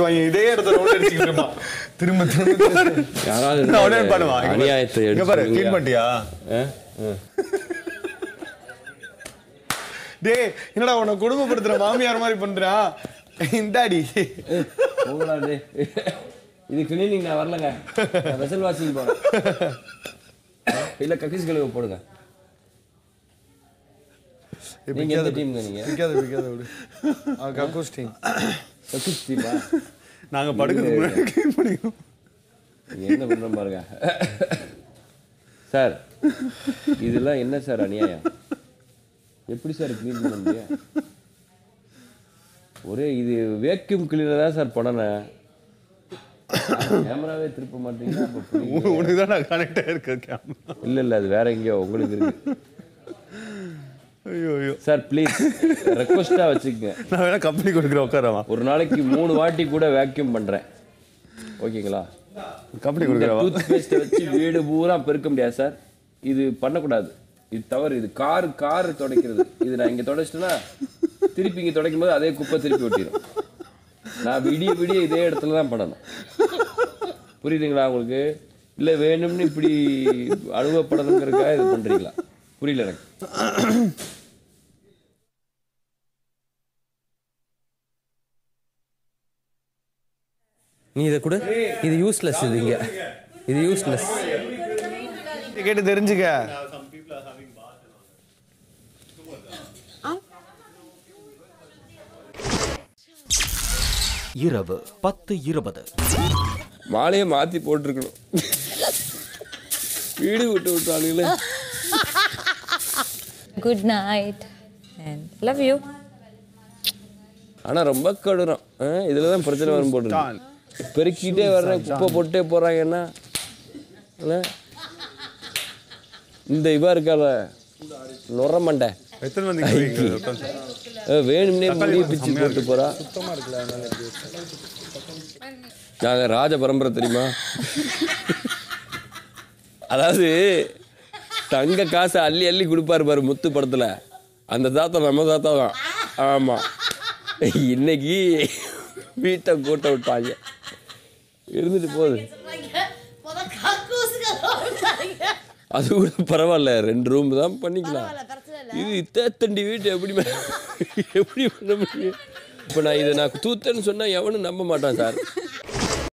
இதே இடத்துல ரவுண்ட் அடிச்சிட்டு இருப்பான். திரும்ப திரும்ப யாராவது அவனே பண்ணுவான். அநியாயத்தை இங்க பாரு, க்ளீன் பண்ணிட்டியா? டேய், என்னடா உன்னை குடும்பப்படுத்துற மாமியார் மாதிரி பண்றா? இந்தாடி. போங்கடா டேய். இது கிளீனிங் நான் வரலங்க. வெசல் வாஷிங் போறேன். இல்ல கக்கிஸ் கழுவ போடுங்க. நீங்க எந்த டீம்ங்க நீங்க? பிக்காத விடு. கக்கூஸ் டீம். கக்கிஸ் டீமா? நாங்க படுக்கிறதுக்கு முன்னாடி க்ளீன் பண்ணிக்கணும். என்ன பண்றோம் பாருங்க சார். இதெல்லாம் என்ன சார் அநியாயம்? எப்படி சார் க்ளீன் பண்ண முடியும்? ஒரே இது வேக்யூம் கிளீனர் தான் சார் பண்ணனேன். கேமராவே திருப்ப மாட்டீங்கன்னா உனக்கு தான் நான் கனெக்ட் ஆயிருக்கேன் கேமரா. இல்லை அது வேற எங்கேயோ உங்களுக்கு இருக்கு. ஐயோ சார் ப்ளீஸ் ரெக்வஸ்ட்டாக வச்சுக்கங்க. நான் வேணா கம்பெனி கொடுக்குறேன், உட்காரவா. ஒரு நாளைக்கு 3 வாட்டி கூட வேக்யூம் பண்ணுறேன், ஓகேங்களா? கம்பெனி கொடுக்குறேன். டூத் பேஸ்ட்டை வச்சு வீடு பூரா பெருக்க முடியாது சார். இது பண்ணக்கூடாது, இது தவறு. இது கார் துடைக்கிறது. இது நான் இங்கே துடைச்சிட்டேன்னா திருப்பி இங்கே துடைக்கும் போது அதே குப்பை திருப்பி ஒட்டிடும். நான் விடிய இதே இடத்துல தான் பண்ணணும். புரியுதுங்களா உங்களுக்கு? இல்லை வேணும்னு இப்படி அனுபவப்படணுங்கிறதுக்காக இது பண்ணுறீங்களா? புரியல எனக்கு. நீ இதை கூட இது யூஸ்லெஸ். இது யூஸ்லெஸ். கேட்டு தெரிஞ்சுக்க. இரவு 10:20. மாலையை மாற்றி போட்டிருக்கணும். வீடு விட்டாளுங்களே. Good night and love you. ஆனால் ரொம்ப கடுறோம். இதில் தான் பிரச்சனை வரும் போட்டு பெருக்கிட்டே வர்றேன், குப்பை போட்டே போகிறாங்கன்னா. இந்த இவா இருக்கால நுர மண்டை வேணும்னே முடிய பிச்சு போட்டு போறா. நாங்க ராஜ பரம்பரை தெரியுமா? அதாவது தங்க காசை அள்ளி அள்ளி கொடுப்பாரு பாரு முத்து படத்துல, அந்த தாத்தா நம்ம தாத்தா தான். ஆமா, இன்னைக்கு வீட்டை கூட்ட விட்டாங்க. இருந்துட்டு போகுது. அது கூட பரவாயில்ல, 2 ரூம் தான் பண்ணிக்கலாம். இது இத்தண்டி வீட்டு எப்படி பண்ண முடியும்? இப்போ நான் இதை தூத்தேன்னு சொன்னால் எவனும் நம்ப மாட்டான் சார்.